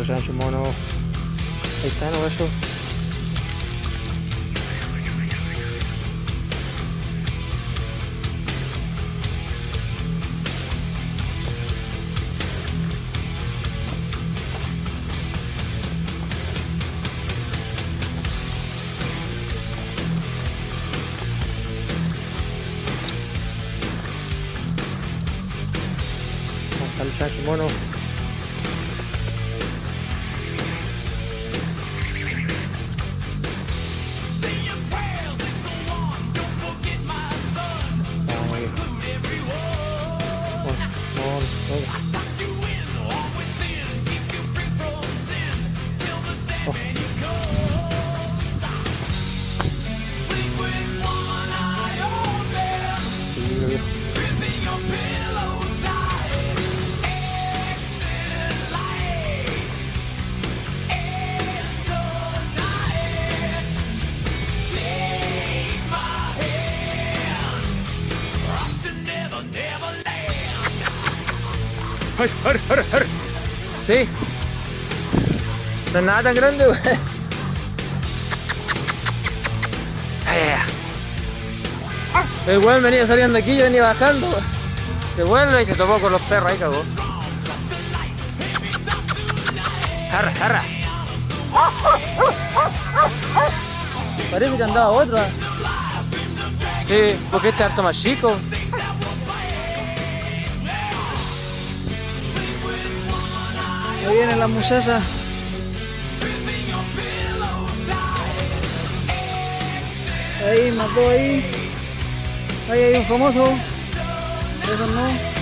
Sancho mono. Ahí está, no eso. Ahí está el Sancho mono. Sí. No es nada tan grande, güey. El weón venía saliendo aquí, yo venía bajando. Se vuelve y se topó con los perros, ahí cagó. Jarra, jarra. Parece que andaba otro. Sí, porque este es harto más chico. Ahí vienen las muchachas. Ahí, mató ahí. Ahí hay un famoso. Eso no.